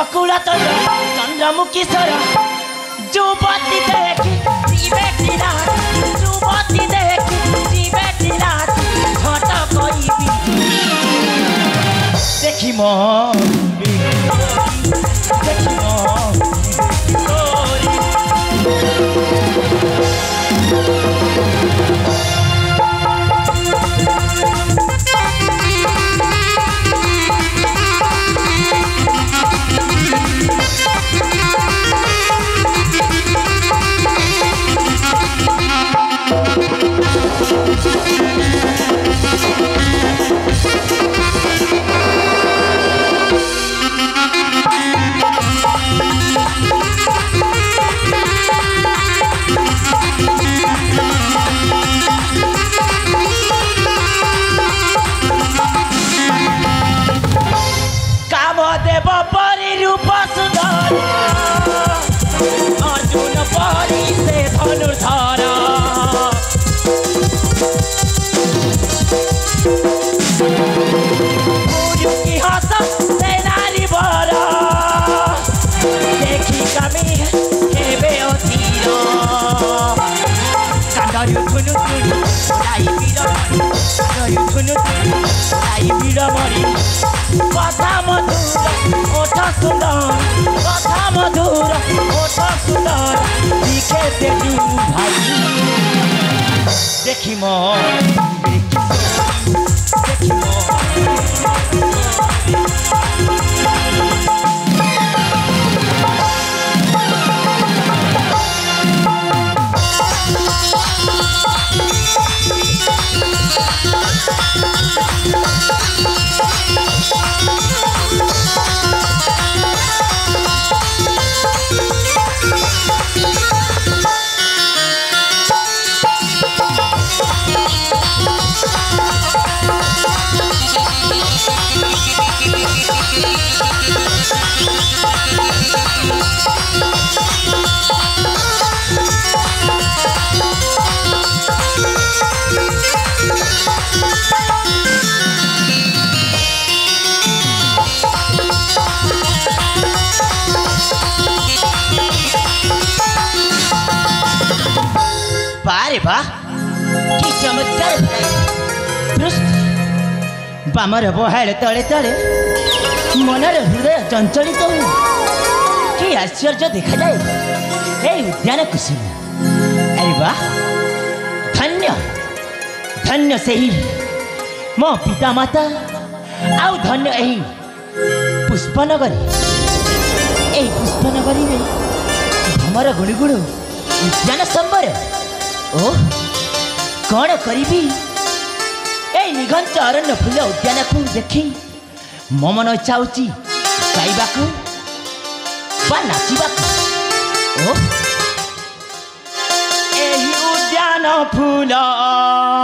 बकुल चंद्रमुखी सर जुबती देखी जीवे रात जुबती देखी जीवे रात छट कईबी देखी मो देखी मो अर्जुन परी से धनुर्धर की हस से नारी बर देखी कमी हेबे अधीर कांडरू धुनु धुनु उड़ाई वीर धुनु धुनु उड़ाई वीर मरी कथा मधुर ओठ सुंदर कथा मधुर ओठ सुंदर दिखे तेजू भाई देखी मो देखी मो बारे बा कि चमत्कार बामर बहाड़ तले तले मनर हृदय चंचलित हो कि आश्चर्य देखा जाए ए उद्यान कुसुम अरे वाह धन्य धन्य से ही मो पिता माता आउ धन्य यही पुष्पनगरी यही पुष्पनगरी में भ्रमर गुणुगुणु उद्यान संबर ओ कौन करी ए निघंच अरण्य फूल उद्यान को देखी मो मन इच्छा होची गाइबाकू बा नाचिबाकू ओ एही उद्यान फूल